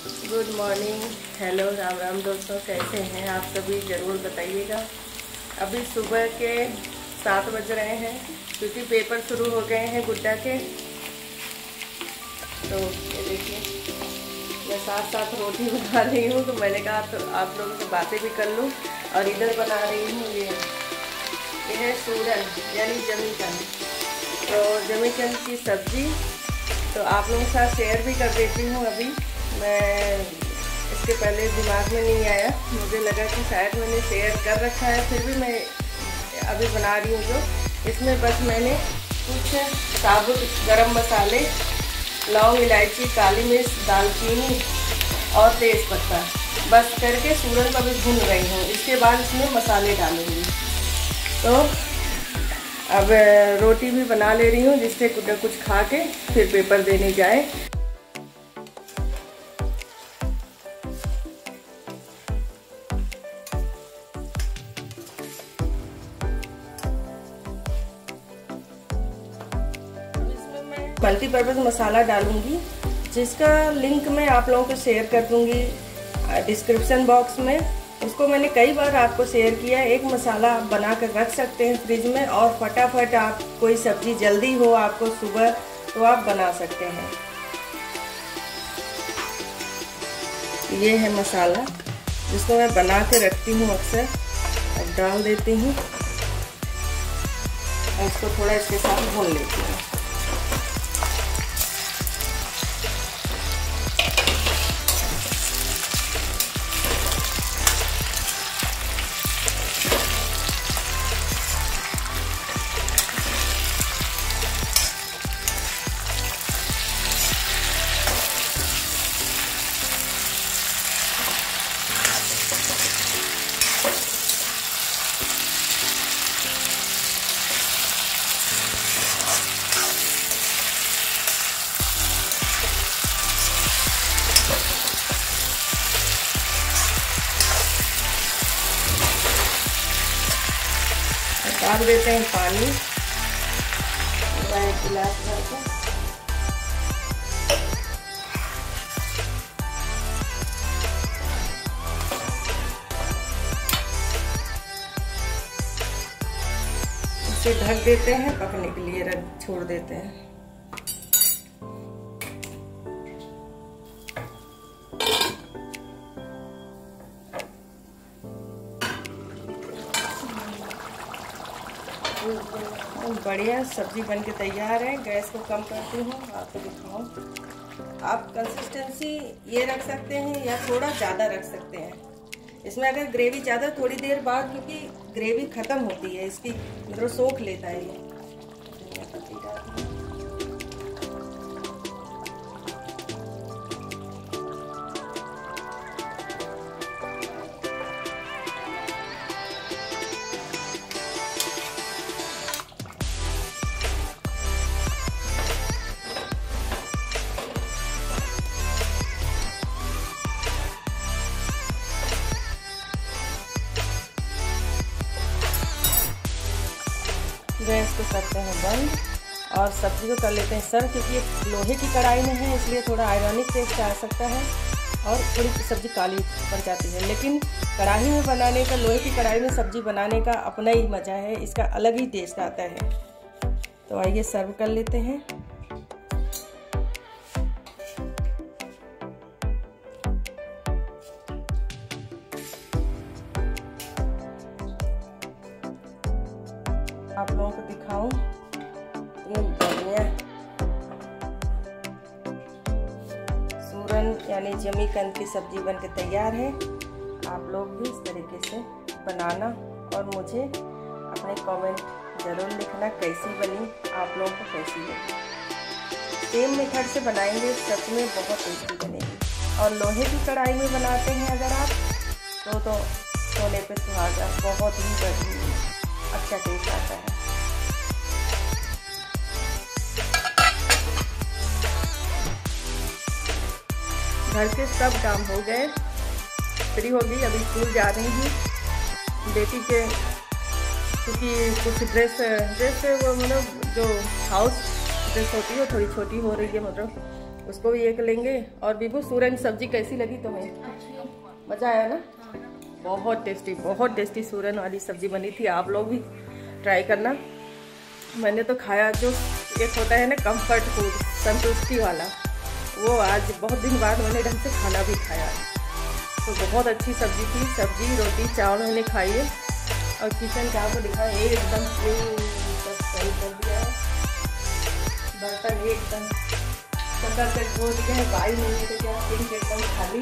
Good morning, hello, Ram Ram दोस्तों, कैसे हैं आप सभी? ज़रूर बताइएगा। अभी सुबह के 7 बज रहे हैं क्योंकि पेपर शुरू हो गए हैं गुड्डा के। तो ये देखिए, मैं साथ साथ रोटी बना रही हूँ, तो मैंने कहा तो आप लोगों से बातें भी कर लूँ। और इधर बना रही हूँ ये है सूरन यानी जमीकंद। तो जमीकंद की सब्ज़ी तो आप लोगों के साथ शेयर भी कर देती हूँ। अभी मैं इसके पहले दिमाग में नहीं आया, मुझे लगा कि शायद मैंने शेयर कर रखा है, फिर भी मैं अभी बना रही हूँ। जो इसमें बस मैंने कुछ साबुत गरम मसाले, लौंग, इलायची, काली मिर्च, दालचीनी और तेज़ पत्ता बस करके सूरन को भी भून रही हूँ। इसके बाद इसमें मसाले डालूँगी। तो अब रोटी भी बना ले रही हूँ जिससे कुछ खा के फिर पेपर देने जाए। मल्टीपर्पज़ मसाला डालूंगी जिसका लिंक मैं आप लोगों को शेयर कर दूंगी डिस्क्रिप्शन बॉक्स में। उसको मैंने कई बार आपको शेयर किया। एक मसाला आप बना कर रख सकते हैं फ्रिज में, और फटाफट आप कोई सब्जी जल्दी हो आपको सुबह तो आप बना सकते हैं। ये है मसाला जिसको मैं बना के रखती हूँ अक्सर। अब डाल देती हूँ और इसको थोड़ा इसके साथ भून लेती हूँ। डाल देते हैं पानी, एक गिलास भर के। इसे ढक देते हैं, पकने के लिए छोड़ देते हैं। बढ़िया सब्जी बन के तैयार है। गैस को कम करती हूँ, आपको दिखाऊँ। आप कंसिस्टेंसी ये रख सकते हैं या थोड़ा ज़्यादा रख सकते हैं। इसमें अगर ग्रेवी ज़्यादा थोड़ी देर बाद, क्योंकि ग्रेवी ख़त्म होती है इसकी, मतलब सोख लेता है ये। गैस को करते हैं बंद और सब्जी को कर लेते हैं सर्व। क्योंकि ये लोहे की कढ़ाई में है इसलिए थोड़ा आयरॉनिक टेस्ट आ सकता है और थोड़ी सब्जी काली पड़ जाती है। लेकिन कढ़ाई में बनाने का, लोहे की कढ़ाई में सब्जी बनाने का अपना ही मज़ा है, इसका अलग ही टेस्ट आता है। तो आइए सर्व कर लेते हैं। आप लोगों को दिखाऊं, ये बढ़िया सूरन यानी जमीकंद की सब्जी बनके तैयार है। आप लोग भी इस तरीके से बनाना और मुझे अपने कमेंट ज़रूर लिखना कैसी बनी, आप लोगों को कैसी लगी। सेम मेथड से बनाएंगे, सच में बहुत टेस्टी बनेगी। और लोहे की कढ़ाई में बनाते हैं अगर आप तो सोने पे सुहागा, बहुत ही बढ़िया अच्छा टेस्ट आता है। घर के सब काम हो गए, फ्री हो गई, अभी स्कूल जा रही हूँ। बेटी के क्योंकि कुछ ड्रेस वो मतलब जो हाउस ड्रेस होती है थोड़ी छोटी हो रही है, मतलब उसको भी एक लेंगे। और विभू सूरन सब्जी कैसी लगी तुम्हें? मज़ा आया ना? बहुत टेस्टी सूरन वाली सब्जी बनी थी। आप लोग भी ट्राई करना। मैंने तो खाया, जो एक होता है ना कंफर्ट फूड, संतुष्टि वाला, वो आज बहुत दिन बाद मैंने ढंग से खाना भी खाया। तो बहुत अच्छी सब्जी थी। सब्जी रोटी चावल मैंने खाई है। और किचन का आपको दिखा एकदम सही कर दिया है। बर्तन एकदम शक्कर से धो दिया है। बाई नहीं है तो क्या, सिंक एकदम खाली।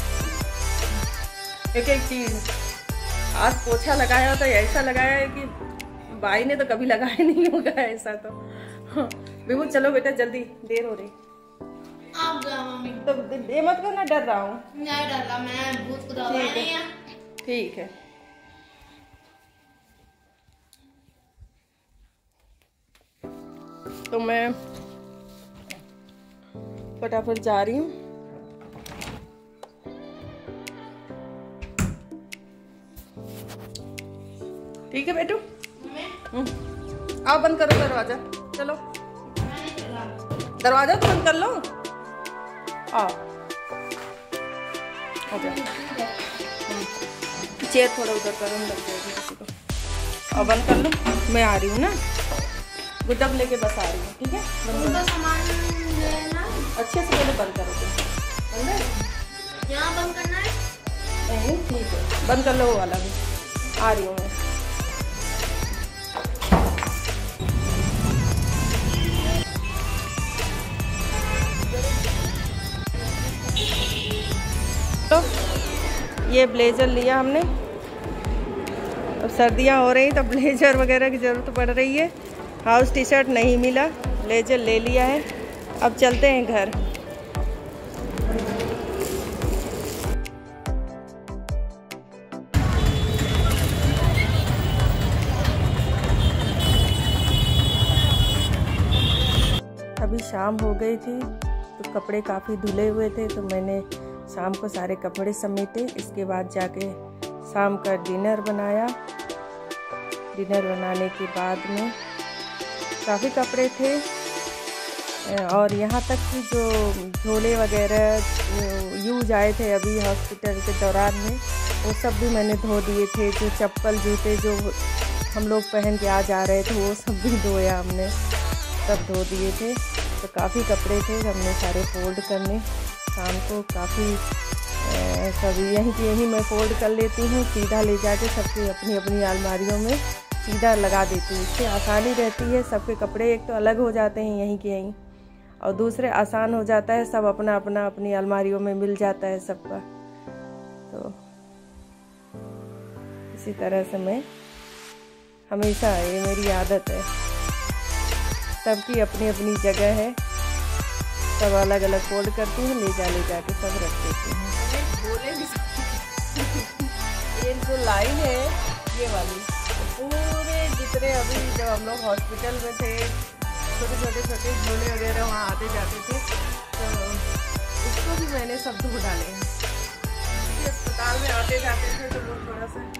एक एक चीज़ आज पोछा लगाया तो ऐसा लगाया है कि बाई ने तो कभी लगाया नहीं होगा ऐसा। तो बिल्कुल चलो बेटा जल्दी, देर हो रही। आप जाओ मम्मी। तो ये मत करना, डर रहा हूँ। नहीं डर रहा, मैं भूत को दवा नहीं है। ठीक है। तो मैं फटाफट जा रही हूँ। ठीक है बेटू, आओ बंद करो दरवाजा। चलो दरवाजा तो बंद कर लो। आओ चेयर थोड़ा उधर करो, लग जाएगी किसी को। और बंद कर लो, मैं आ रही हूँ ना, गुड्डा लेके बस आ रही हूँ। ठीक है, सामान लेना अच्छे से पहले बंद करो। बंद है, यहाँ बंद करना है। नहीं ठीक है, बंद कर लो वो वाला भी। आ रही हूँ मैं। तो ये ब्लेज़र लिया हमने। अब सर्दियाँ हो रही तो ब्लेज़र वगैरह की ज़रूरत पड़ रही है। हाउस टी शर्ट नहीं मिला, ब्लेज़र ले लिया है। अब चलते हैं घर। अभी शाम हो गई थी तो कपड़े काफ़ी धुले हुए थे, तो मैंने शाम को सारे कपड़े समेटे। इसके बाद जाके शाम का डिनर बनाया। डिनर बनाने के बाद में काफ़ी कपड़े थे, और यहाँ तक कि जो झोले वगैरह यूज आए थे अभी हॉस्पिटल के दौरान में, वो सब भी मैंने धो दिए थे। जो चप्पल जूते जो हम लोग पहन के आ जा रहे थे वो सब भी धोया हमने, सब धो दिए थे। तो काफ़ी कपड़े थे, हमने सारे फोल्ड करने। शाम को काफ़ी कभी यहीं मैं फोल्ड कर लेती हूँ, सीधा ले जाके सबके अपनी अपनी अलमारियों में सीधा लगा देती हूँ। इससे आसानी रहती है, सबके कपड़े एक तो अलग हो जाते हैं यहीं के यहीं, और दूसरे आसान हो जाता है, सब अपना अपना अपनी अलमारियों में मिल जाता है सबका। तो इसी तरह से मैं हमेशा, ये मेरी आदत है, सबकी अपनी अपनी जगह है, सब अलग अलग फोल्ड करती हूँ, ले जा के सब रख देती हूँ। बोले भी ये जो लाइन है ये वाली, पूरे जितने अभी जब हम लोग हॉस्पिटल में थे, छोटे झोले वगैरह वहाँ आते जाते थे, तो उसको भी मैंने सब धो डाले हैं। अस्पताल में आते जाते थे तो लोग थोड़ा सा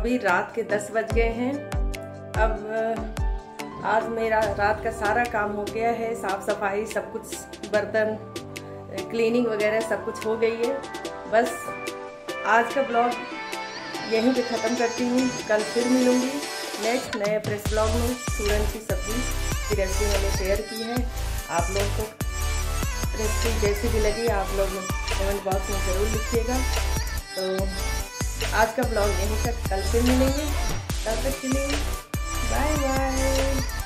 अभी रात के 10 बज गए हैं। अब आज मेरा रात का सारा काम हो गया है, साफ़ सफाई सब कुछ, बर्तन क्लीनिंग वगैरह सब कुछ हो गई है। बस आज का ब्लॉग यहीं पे ख़त्म करती हूँ। कल फिर मिलूँगी नेक्स्ट नए फ्रेश ब्लॉग में। सूरन की सब्ज़ी की रेसिपी मैंने शेयर की है। आप लोग को रेसिपी जैसी भी लगी आप लोग कमेंट बॉक्स में ज़रूर लिखिएगा। तो आज का ब्लॉग यहीं तक, कल फिर मिलेंगे, तब तक के लिए बाय बाय।